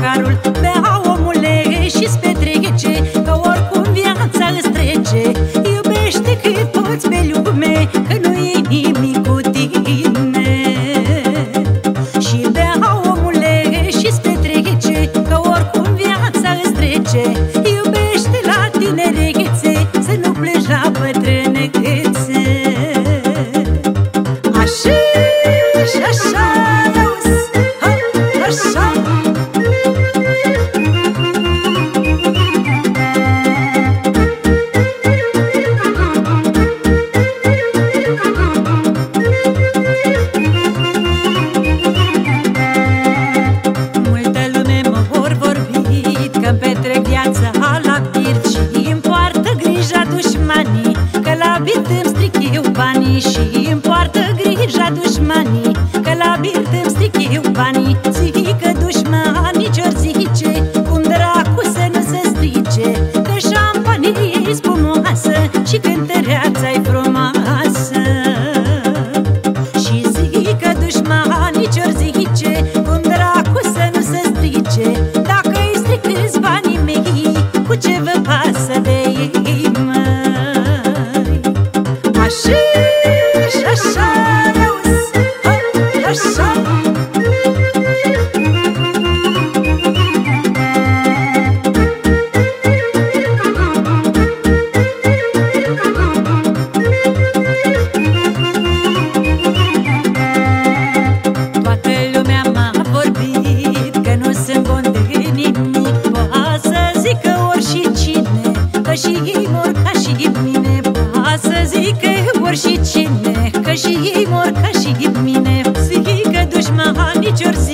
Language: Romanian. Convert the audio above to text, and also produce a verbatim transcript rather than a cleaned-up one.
paharul, bea omule și-ți petrece, că oricum viața îți trece. Iubește cât poți pe lume, că nu-i nimic cu tine. Și bea omule și-ți petrece, că oricum viața îți trece. Iubește la tinerețe, să nu pleci la bătrânețe. Așa și așa, așa. Multă lume mă vor vorbit că-mi petrec viața la birt și-mi poartă grija dușmanii, că la birt îmi stric eu banii. Și-mi poartă grija dușmanii, că la birt îmi stric eu banii. Zică dușmanii ce-or zice, cum dracu să nu se strice, că șampanie-i spumoasă și cântăreața-i frumoasă. Și zică dușmanii ce-or zice, cum dracu să nu se strice, dacă-i stric banii mei, cu ce vă pasă de ei, măi? Așa și așa, așa. Toată lumea m-a vorbit că nu sunt bun de nimic. Poate să zică oricine, că și ei mor ca și mine. Poate să zică oricine, că și ei mor ca și mine. Zică dușmanii ce-or